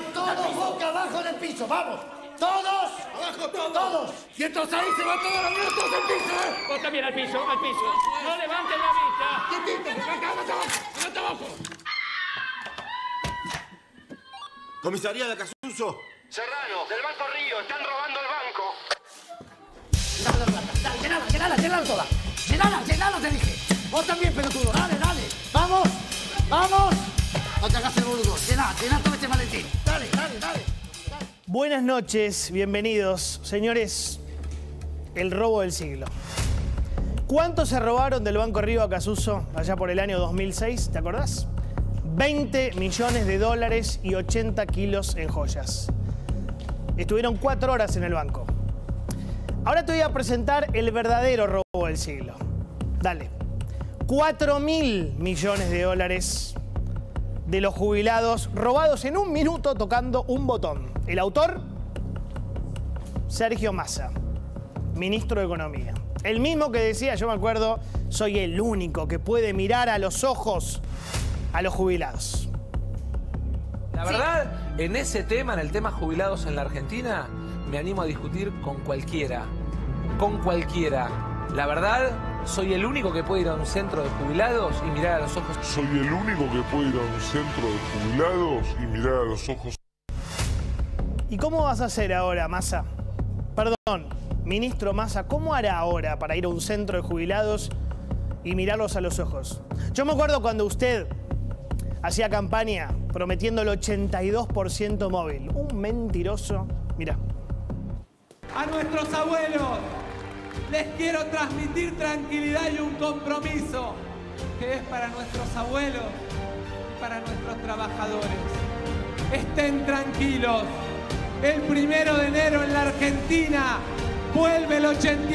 todos boca abajo en el piso, vamos. ¡Todos! ¡Abajo todos! ¡Todos! ¡Quietos ahí! ¡Se va toda la vida todos al piso! Vos también al piso, al piso. ¡No levanten la vista! ¡Quietito! ¡Levanta abajo! Comisaría de Acasuso. Serrano, del Banco Río, están robando el banco. Llenala toda. Llenala, te dije. Vos también, pelotudo. Dale. ¡Vamos! No te hagas el boludo. Llená todo este maletín. Dale. Buenas noches, bienvenidos. Señores, el robo del siglo. ¿Cuánto se robaron del Banco Río Acasuso allá por el año 2006? ¿Te acordás? 20 millones de dólares y 80 kilos en joyas. Estuvieron 4 horas en el banco. Ahora te voy a presentar el verdadero robo del siglo. Dale. 4.000 millones de dólares de los jubilados robados en un minuto tocando un botón. El autor, Sergio Massa, ministro de Economía. El mismo que decía, yo me acuerdo, soy el único que puede mirar a los ojos a los jubilados. La verdad, en ese tema, en el tema jubilados en la Argentina, me animo a discutir con cualquiera. Con cualquiera. La verdad, soy el único que puede ir a un centro de jubilados y mirar a los ojos. Soy el único que puede ir a un centro de jubilados y mirar a los ojos. ¿Y cómo vas a hacer ahora, Massa? Perdón, ministro Massa, ¿cómo hará ahora para ir a un centro de jubilados y mirarlos a los ojos? Yo me acuerdo cuando usted hacía campaña prometiendo el 82% móvil. Un mentiroso. Mirá. A nuestros abuelos les quiero transmitir tranquilidad y un compromiso que es para nuestros abuelos y para nuestros trabajadores. Estén tranquilos. El 1 de enero en la Argentina vuelve el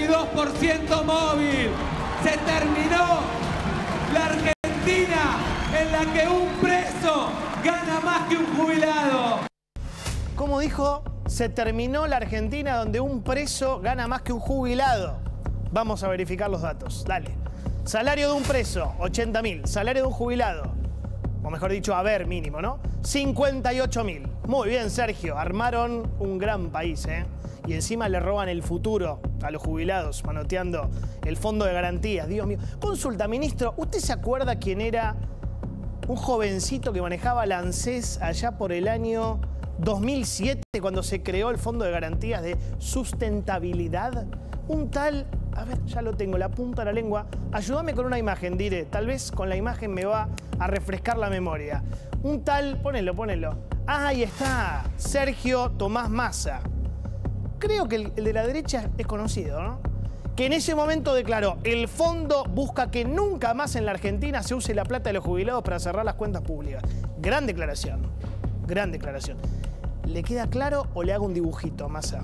82% móvil. Se terminó la Argentina en la que un preso gana más que un jubilado. ¿Cómo dijo? Se terminó la Argentina donde un preso gana más que un jubilado. Vamos a verificar los datos. Dale. Salario de un preso, 80.000. Salario de un jubilado, o mejor dicho, haber mínimo, ¿no? 58.000. Muy bien, Sergio. Armaron un gran país, ¿eh? Y encima le roban el futuro a los jubilados, manoteando el fondo de garantías. Dios mío. Consulta, ministro, ¿usted se acuerda quién era un jovencito que manejaba la ANSES allá por el año 2007, cuando se creó el Fondo de Garantías de Sustentabilidad? Un tal... A ver, ya lo tengo, la punta de la lengua. Ayúdame con una imagen, Dire. Tal vez con la imagen me va a refrescar la memoria. Un tal... Ponelo. Ah, ahí está. Sergio Tomás Massa. Creo que el de la derecha es conocido, ¿no? Que en ese momento declaró: el fondo busca que nunca más en la Argentina se use la plata de los jubilados para cerrar las cuentas públicas. Gran declaración. Gran declaración. ¿Le queda claro o le hago un dibujito, Massa?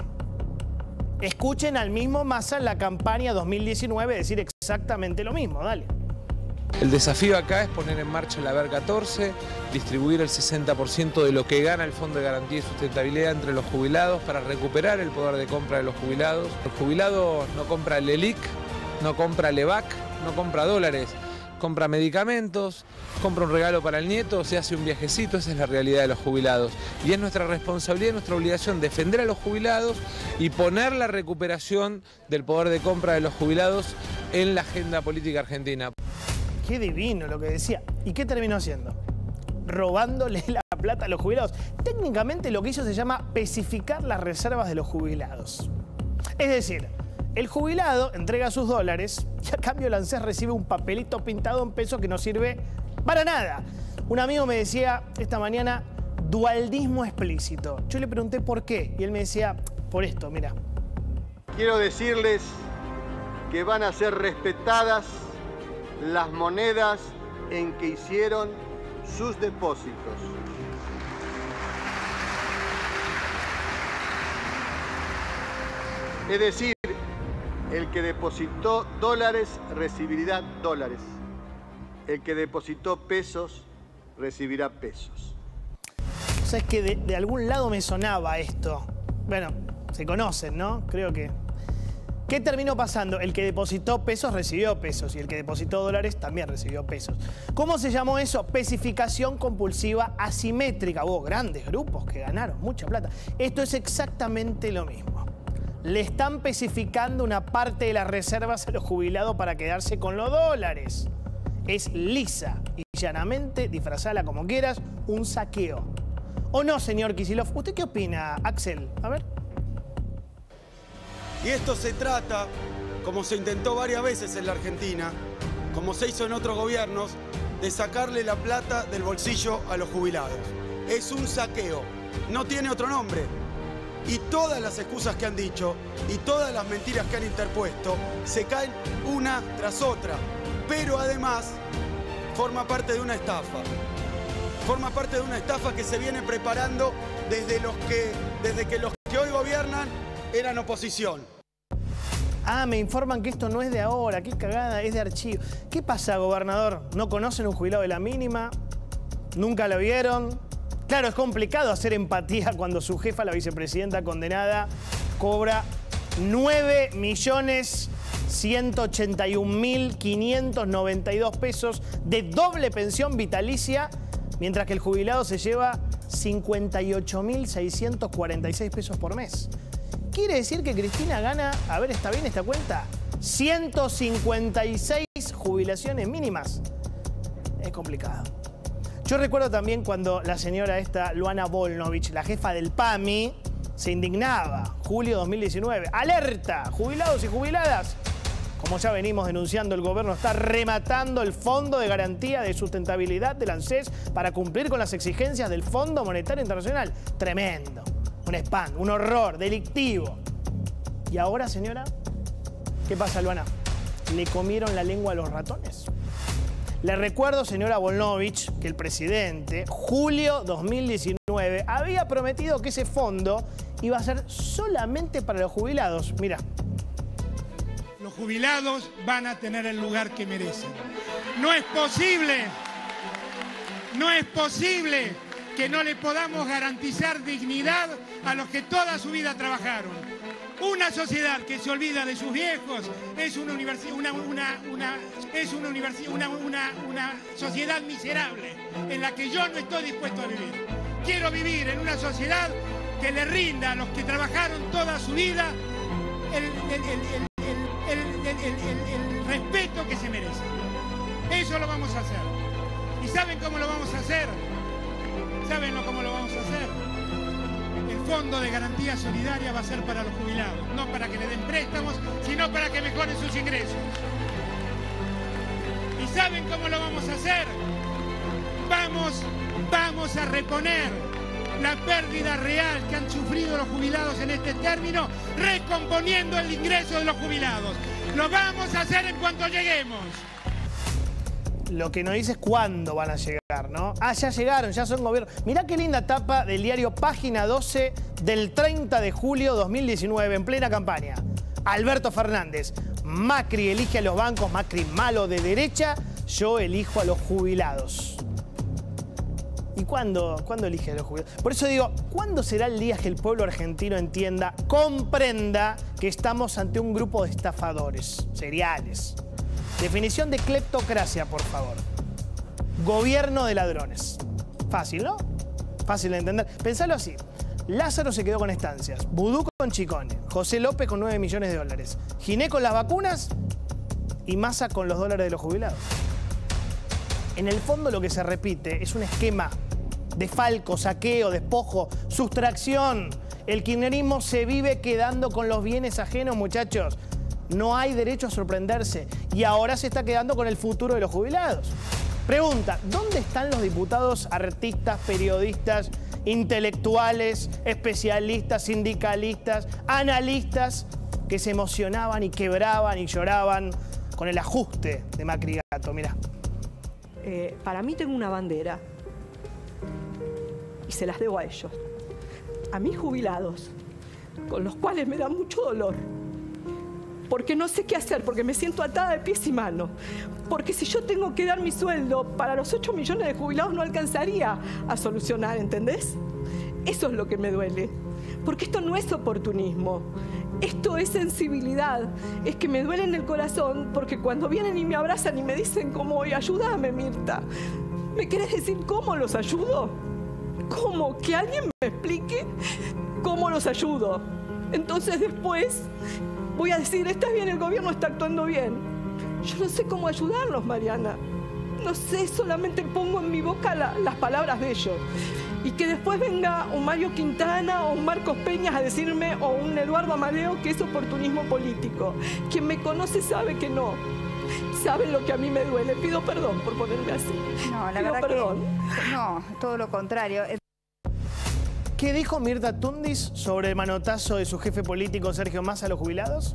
Escuchen al mismo Massa en la campaña 2019 decir exactamente lo mismo. Dale. El desafío acá es poner en marcha el Haber 14, distribuir el 60% de lo que gana el Fondo de Garantía y Sustentabilidad entre los jubilados para recuperar el poder de compra de los jubilados. El jubilado no compra LELIC, no compra LEVAC, no compra dólares, compra medicamentos, compra un regalo para el nieto, se hace un viajecito. Esa es la realidad de los jubilados. Y es nuestra responsabilidad y nuestra obligación defender a los jubilados y poner la recuperación del poder de compra de los jubilados en la agenda política argentina. Qué divino lo que decía. ¿Y qué terminó haciendo? Robándole la plata a los jubilados. Técnicamente lo que hizo se llama especificar las reservas de los jubilados. Es decir, el jubilado entrega sus dólares y a cambio el ANSES recibe un papelito pintado en pesos que no sirve para nada. Un amigo me decía esta mañana, dualdismo explícito. Yo le pregunté por qué y él me decía, por esto, mira. Quiero decirles que van a ser respetadas las monedas en que hicieron sus depósitos. Es decir, el que depositó dólares recibirá dólares. El que depositó pesos recibirá pesos. O sea, es que de algún lado me sonaba esto. Bueno, se conocen, ¿no? Creo que ¿Qué terminó pasando? El que depositó pesos recibió pesos y el que depositó dólares también recibió pesos. ¿Cómo se llamó eso? Pesificación compulsiva asimétrica. Hubo grandes grupos que ganaron mucha plata. Esto es exactamente lo mismo. Le están pesificando una parte de las reservas a los jubilados para quedarse con los dólares. Es lisa y llanamente, disfrazala como quieras, un saqueo. ¿O no, señor Kicillof? ¿Usted qué opina, Axel? A ver. Y esto se trata, como se intentó varias veces en la Argentina, como se hizo en otros gobiernos, de sacarle la plata del bolsillo a los jubilados. Es un saqueo, no tiene otro nombre. Y todas las excusas que han dicho y todas las mentiras que han interpuesto se caen una tras otra. Pero además forma parte de una estafa. Forma parte de una estafa que se viene preparando desde que los que hoy gobiernan eran oposición. Ah, me informan que esto no es de ahora, qué cagada, es de archivo. ¿Qué pasa, gobernador? ¿No conocen un jubilado de la mínima? ¿Nunca lo vieron? Claro, es complicado hacer empatía cuando su jefa, la vicepresidenta condenada, cobra 9.181.592 pesos de doble pensión vitalicia, mientras que el jubilado se lleva 58.646 pesos por mes. Quiere decir que Cristina gana, a ver, ¿está bien esta cuenta? 156 jubilaciones mínimas. Es complicado. Yo recuerdo también cuando la señora esta, Luana Volnovich, la jefa del PAMI, se indignaba. Julio 2019. ¡Alerta! Jubilados y jubiladas. Como ya venimos denunciando, el gobierno está rematando el Fondo de Garantía de Sustentabilidad del ANSES para cumplir con las exigencias del Fondo Monetario Internacional. Tremendo. Un spam, un horror, delictivo. ¿Y ahora, señora? ¿Qué pasa, Luana? ¿Le comieron la lengua a los ratones? Le recuerdo, señora Volnovich, que el presidente, julio 2019, había prometido que ese fondo iba a ser solamente para los jubilados. Mira. Los jubilados van a tener el lugar que merecen. No es posible que no le podamos garantizar dignidad a los que toda su vida trabajaron. Una sociedad que se olvida de sus viejos es una sociedad miserable en la que yo no estoy dispuesto a vivir. Quiero vivir en una sociedad que le rinda a los que trabajaron toda su vida el respeto que se merecen. Eso lo vamos a hacer. ¿Y saben cómo lo vamos a hacer? ¿Saben cómo lo vamos a hacer? El Fondo de Garantía Solidaria va a ser para los jubilados, no para que le den préstamos, sino para que mejoren sus ingresos. ¿Y saben cómo lo vamos a hacer? Vamos a reponer la pérdida real que han sufrido los jubilados en este término, recomponiendo el ingreso de los jubilados. Lo vamos a hacer en cuanto lleguemos. Lo que nos dice es cuándo van a llegar, ¿no? Ah, ya llegaron, ya son gobierno. Mirá qué linda tapa del diario Página 12 del 30 de julio 2019, en plena campaña. Alberto Fernández. Macri elige a los bancos, Macri malo de derecha, yo elijo a los jubilados. ¿Y cuándo elige a los jubilados? Por eso digo, ¿cuándo será el día que el pueblo argentino entienda, comprenda que estamos ante un grupo de estafadores seriales? Definición de cleptocracia, por favor. Gobierno de ladrones. Fácil, ¿no? Fácil de entender. Pensalo así. Lázaro se quedó con estancias, Vudú con Chicone, José López con 9 millones de dólares, Giné con las vacunas y Massa con los dólares de los jubilados. En el fondo lo que se repite es un esquema de falco, saqueo, despojo, sustracción. El kirchnerismo se vive quedando con los bienes ajenos, muchachos. No hay derecho a sorprenderse. Y ahora se está quedando con el futuro de los jubilados. Pregunta, ¿dónde están los diputados, artistas, periodistas, intelectuales, especialistas, sindicalistas, analistas que se emocionaban y quebraban y lloraban con el ajuste de Macri Gato? Mirá. Para mí tengo una bandera y se las debo a ellos, a mis jubilados, con los cuales me da mucho dolor. Porque no sé qué hacer, porque me siento atada de pies y manos. Porque si yo tengo que dar mi sueldo para los 8 millones de jubilados no alcanzaría a solucionar, ¿entendés? Eso es lo que me duele. Porque esto no es oportunismo. Esto es sensibilidad, es que me duele en el corazón porque cuando vienen y me abrazan y me dicen cómo voy, ayúdame, Mirta. ¿Me querés decir cómo los ayudo? ¿Cómo? Que alguien me explique cómo los ayudo. Entonces después voy a decir, está bien, el gobierno está actuando bien. Yo no sé cómo ayudarlos, Mariana. No sé, solamente pongo en mi boca las palabras de ellos. Y que después venga un Mario Quintana o un Marcos Peñas a decirme, o un Eduardo Amadeo, que es oportunismo político. Quien me conoce sabe que no. Sabe lo que a mí me duele. Pido perdón por ponerme así. No, la Pido verdad perdón. que no, todo lo contrario. ¿Qué dijo Mirta Tundis sobre el manotazo de su jefe político Sergio Massa a los jubilados?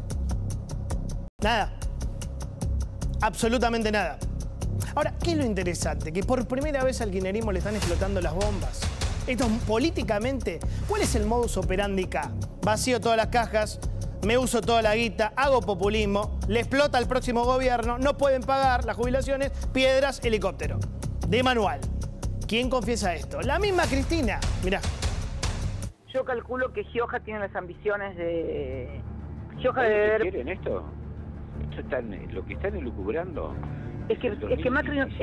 Nada. Absolutamente nada. Ahora, ¿qué es lo interesante? Que por primera vez al kirchnerismo le están explotando las bombas. Esto políticamente, ¿cuál es el modus operandi acá? Vacío todas las cajas, me uso toda la guita, hago populismo, le explota al próximo gobierno, no pueden pagar las jubilaciones, piedras, helicóptero. De manual. ¿Quién confiesa esto? La misma Cristina. Mirá. Yo calculo que Gioja tiene las ambiciones de... Gioja ¿Qué de... quieren esto? Esto están, lo que están elucubrando. Es que Macri no...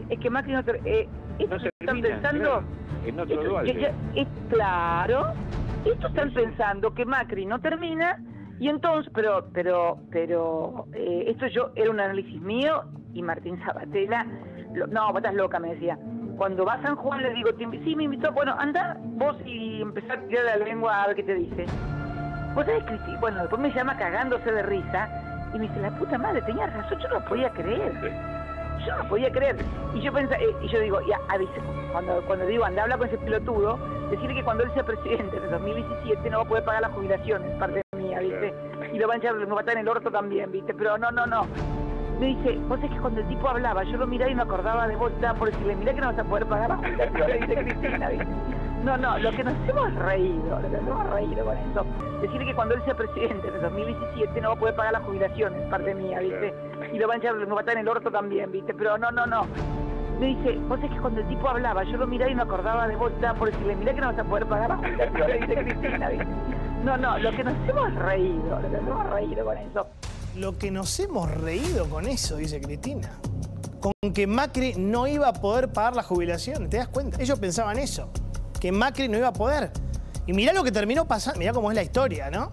No se están termina, pensando... claro, en otro Dualde. Claro. Esto están pensando que Macri no termina y entonces... Pero esto era un análisis mío y Martín Sabatella... No, vos estás loca, me decía. Cuando va a San Juan le digo, sí, me invitó, bueno, anda vos y empezá a tirar la lengua a ver qué te dice. Vos sabés, Cristi, bueno, después me llama cagándose de risa y me dice, la puta madre, tenías razón, yo no lo podía creer. Yo no lo podía creer. Y yo pensé, y yo digo, ya, avise, cuando digo, anda, habla con ese pelotudo, decirle que cuando él sea presidente en el 2017 no va a poder pagar las jubilaciones, parte mía, ¿viste? Y lo van a echar, me va a estar en el orto también, ¿viste? Pero no. Me dice, vos es que cuando el tipo hablaba, yo lo miraba y me acordaba de vos, por decirle, mirá que no vas a poder pagar las jubilaciones, dice Cristina, ¿viste? No, lo que nos hemos reído con eso. Decirle que cuando él sea presidente en el 2017 no va a poder pagar las jubilaciones, parte mía, ¿viste? Y lo van a echar, me va a estar en el orto también, ¿viste? Pero no. Me dice, vos es que cuando el tipo hablaba, yo lo miraba y me acordaba de vos, por decirle, mirá que no vas a poder pagar las jubilaciones, dice Cristina, ¿viste? No, lo que nos hemos reído con eso. Lo que nos hemos reído con eso, dice Cristina. Con que Macri no iba a poder pagar la jubilación. ¿Te das cuenta? Ellos pensaban eso. Que Macri no iba a poder. Y mirá lo que terminó pasando. Mirá cómo es la historia, ¿no?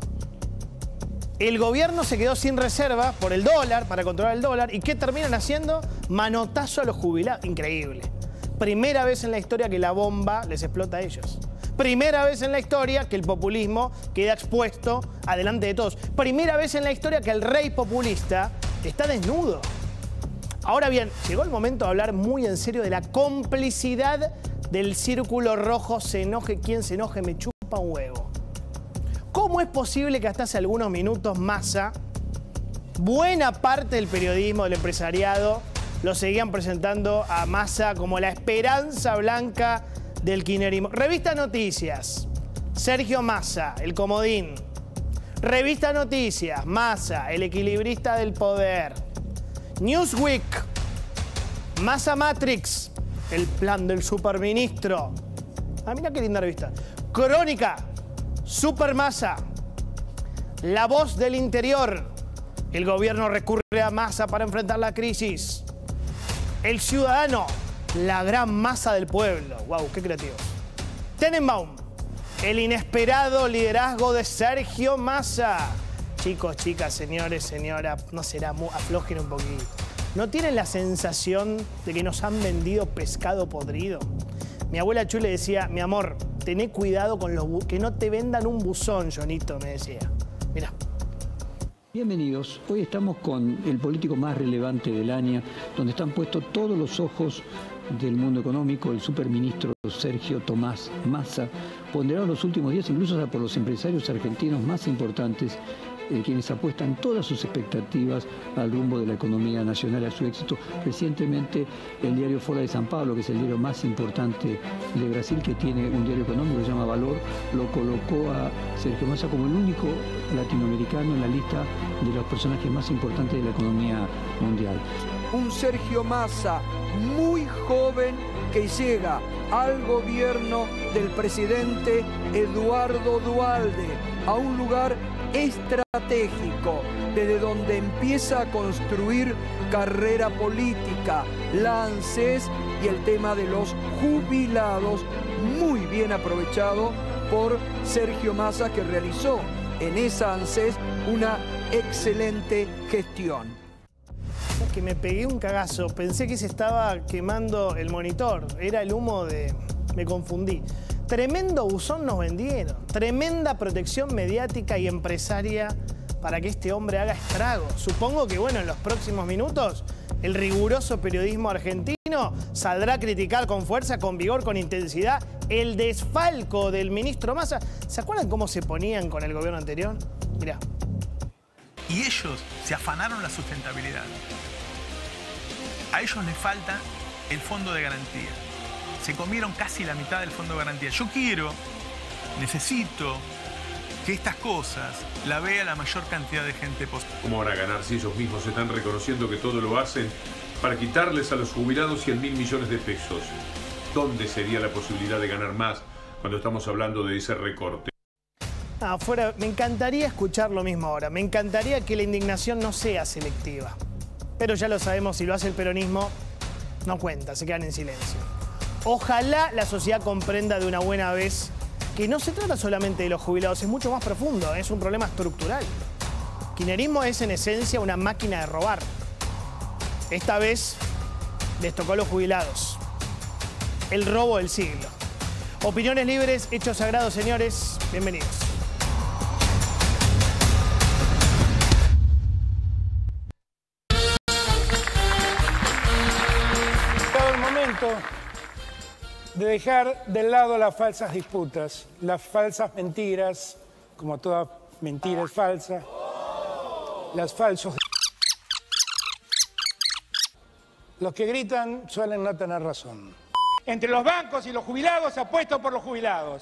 El gobierno se quedó sin reserva por el dólar, para controlar el dólar. ¿Y qué terminan haciendo? Manotazo a los jubilados. Increíble. Primera vez en la historia que la bomba les explota a ellos. Primera vez en la historia que el populismo queda expuesto adelante de todos. Primera vez en la historia que el rey populista está desnudo. Ahora bien, llegó el momento de hablar muy en serio de la complicidad del círculo rojo. Se enoje quien se enoje, me chupa un huevo. ¿Cómo es posible que hasta hace algunos minutos Massa, buena parte del periodismo, del empresariado, lo seguían presentando a Massa como la esperanza blanca del kirchnerismo? Revista Noticias, Sergio Massa, el comodín. Revista Noticias, Massa, el equilibrista del poder. Newsweek, Massa Matrix, el plan del superministro. Ah, mira qué linda revista. Crónica, Super Massa. La Voz del Interior, el gobierno recurre a Massa para enfrentar la crisis. El Ciudadano, la gran masa del pueblo. ¡Wow! ¡Qué creativo! Tenenbaum, el inesperado liderazgo de Sergio Massa. Chicos, chicas, señores, señoras, no será, aflojen un poquito. ¿No tienen la sensación de que nos han vendido pescado podrido? Mi abuela Chu le decía, mi amor, tené cuidado con que no te vendan un buzón, Jonito, me decía. Mirá. Bienvenidos. Hoy estamos con el político más relevante del año, donde están puestos todos los ojos del mundo económico, el superministro Sergio Tomás Massa, ponderado en los últimos días incluso por los empresarios argentinos más importantes, quienes apuestan todas sus expectativas al rumbo de la economía nacional, a su éxito. Recientemente el diario Folha de San Pablo, que es el diario más importante de Brasil, que tiene un diario económico que se llama Valor, lo colocó a Sergio Massa como el único latinoamericano en la lista de los personajes más importantes de la economía mundial. Un Sergio Massa muy joven que llega al gobierno del presidente Eduardo Dualde, a un lugar estratégico desde donde empieza a construir carrera política, la ANSES y el tema de los jubilados, muy bien aprovechado por Sergio Massa, que realizó en esa ANSES una excelente gestión. Que me pegué un cagazo, pensé que se estaba quemando el monitor, era el humo de... me confundí. Tremendo buzón nos vendieron, tremenda protección mediática y empresaria para que este hombre haga estragos. Supongo que, bueno, en los próximos minutos el riguroso periodismo argentino saldrá a criticar con fuerza, con vigor, con intensidad el desfalco del ministro Massa. ¿Se acuerdan cómo se ponían con el gobierno anterior? Mirá. Y ellos se afanaron la sustentabilidad. A ellos les falta el fondo de garantía. Se comieron casi la mitad del fondo de garantía. Yo necesito que estas cosas la vea la mayor cantidad de gente posible. ¿Cómo van a ganar si ellos mismos están reconociendo que todo lo hacen para quitarles a los jubilados 100.000 millones de pesos? ¿Dónde sería la posibilidad de ganar más cuando estamos hablando de ese recorte? Afuera, me encantaría escuchar lo mismo ahora. Me encantaría que la indignación no sea selectiva. Pero ya lo sabemos, si lo hace el peronismo, no cuenta, se quedan en silencio. Ojalá la sociedad comprenda de una buena vez que no se trata solamente de los jubilados, es mucho más profundo, es un problema estructural. Kirchnerismo es en esencia una máquina de robar. Esta vez les tocó a los jubilados. El robo del siglo. Opiniones libres, hechos sagrados, señores. Bienvenidos. Llegado el momento de dejar de lado las falsas disputas, las falsas mentiras, como toda mentira es falsa, las falsos... Los que gritan suelen no tener razón. Entre los bancos y los jubilados, apuesto por los jubilados.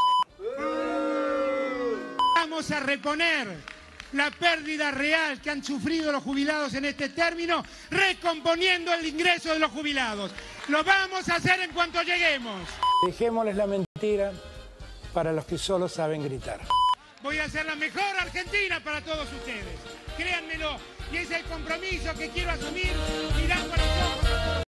Vamos a reponer la pérdida real que han sufrido los jubilados en este término, recomponiendo el ingreso de los jubilados. Lo vamos a hacer en cuanto lleguemos. Dejémosles la mentira para los que solo saben gritar. Voy a hacer la mejor Argentina para todos ustedes. Créanmelo. Y ese es el compromiso que quiero asumir mirando a los